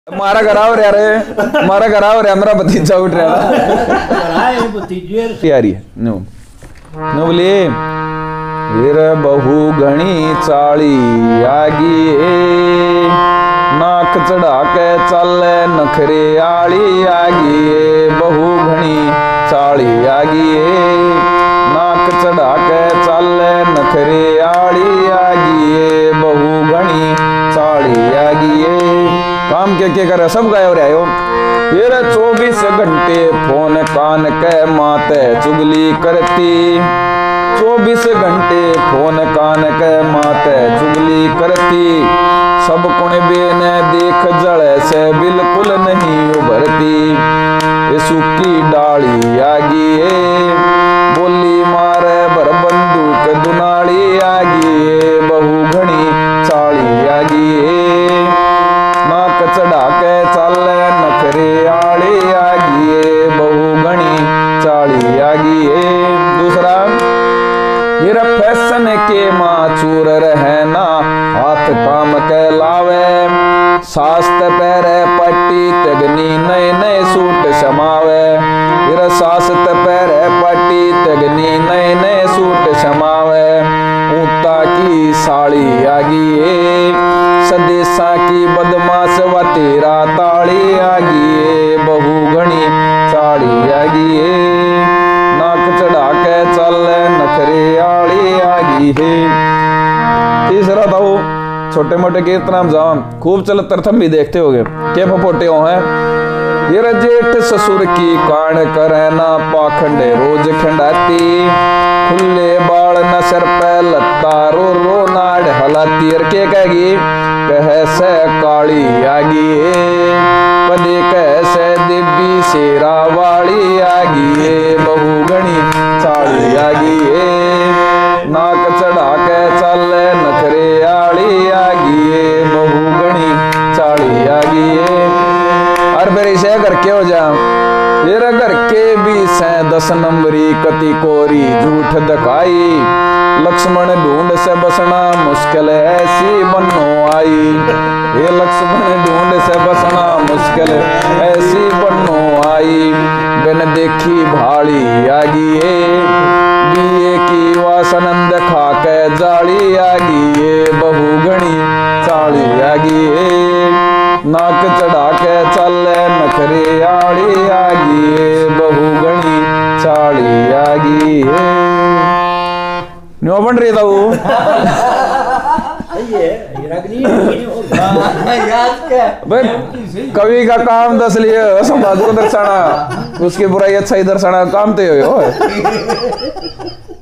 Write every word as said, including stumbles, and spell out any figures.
मारा कराओ रे अरे मारा कराओ रे हमरा भतीजा उठ रहा कराए भतीजे यारी नो नो बोले वीर बहु घणी चाली आगी नाक चढ़ा के चले नखरे आली आगी बहु घणी चाली आगी नाक चढ़ा के चले नखरे आली आगी बहु घणी चाली आगी काम क्या क्या करे सब गाय रहे हो फिर चौबीस घंटे फोन कान के माते चुगली करती चौबीस घंटे फोन कान के माते चुगली करती सब कुणबे ने देख जड़े से बिल्कुल नहीं उभरती ये सूखी डाली आगी बोली मारे भर बंदूक दुनाली आगी बहु घनी चाली आगी नाक चढ़ा के चले नखरे आली आगी बहु घनी चाली आगी दूसरा ये फैशन के माचूर रहना हाथ काम के लावे सास्त पैरे पट्टी तगनी नए नए सूट समावे ये सास्त पैरे पट्टी तगनी नए नए सूट समावे ऊता की साड़ी आगी सदेशा की बदमाश व तेरा ताड़ी आगी बहु घनी साड़ी आगी नाक चढ़ा के चल नखरे आड़ी आगी है। तीसरा था वो छोटे मोटे कीर्तनाम जाम खूब चल तरथम भी देखते होगे के फपोटे हो हैं ये जेठ ससुर की कान करना पाखंडे रोज खंडाती खुले बाल न सर पे लत्ता रो रो नाड़ हलाती और के कहेगी कह से काली आगी पदे कह से दिव्य शेरा वाली आगी बहु घनी चाली आगी नाक चढ़ा के चल नखरे आली आगी बहु घनी चाली आगी और फिर इसे घर के हो जा फिर घर के भी से दस नंबरी कति कोरी झूठ दखाई लक्ष्मण ढूंढ से बसना मुश्किल ऐसी बनो आई ये लक्ष्मण ढूंढ से बसना मुश्किल ऐसी बनो आई बिन देखी भाड़ी आगी बीए की वासनंद खा के जाली आगी बहु घनी चाली आगी नाक चढ़ा के चले नखरे आड़ी आगी बहु घनी चाली आगी न्यो बन रही था वो कवि का काम दस लिए समाज को दर्शाना उसकी बुराई अच्छा ही दर्शाना काम तो हो